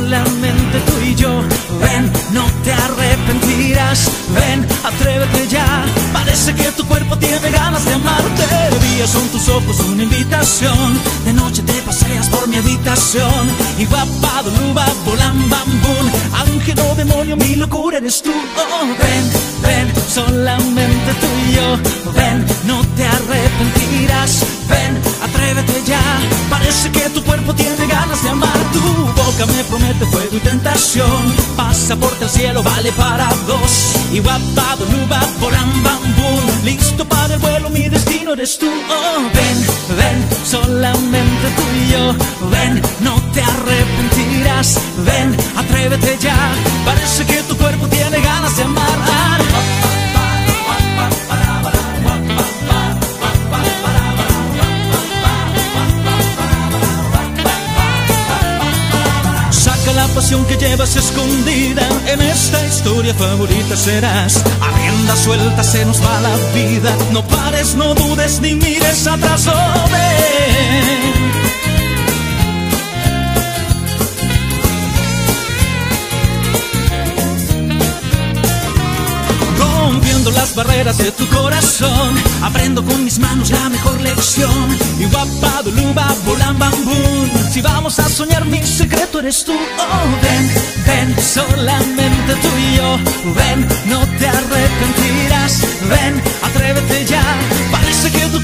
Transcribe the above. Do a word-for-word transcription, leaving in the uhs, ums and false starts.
solamente tú y yo. Ven, no te arrepentirás. Ven, atrévete ya. Parece que tu cuerpo tiene ganas de amarte. De día son tus ojos una invitación. De noche te paseas por mi habitación. Y guapaduluba, bolam, bambún. Ángel o demonio, mi locura eres tú. Oh, ven, ven, solamente tú y yo. Ven, no te arrepentirás. Ven, atrévete ya. Parece que tu cuerpo tiene ganas de amar. Tu boca me promete fuego y tentación. Pasaporte al cielo vale para dos. Y guapaduluba, bolam, bambún. Listo para el vuelo, mi destino eres tú. Oh, ven, ven, solamente tú y yo. Ven, no te arrepentirás. Ven, atrévete ya. Parece que tu cuerpo tiene ganas de amar. La pasión que llevas escondida en esta historia favorita serás. A rienda suelta se nos va la vida. No pares, no dudes ni mires atrás. Oh, ven. Rompiendo las barreras de tu corazón, aprendo con mis manos la mejor lección. Y guapaduluba, bolam, bambún. Si vamos a soñar, mi secreto eres tú. Oh, ven, ven, solamente tú y yo. Ven, no te arrepentirás. Ven, atrévete ya. Parece que tu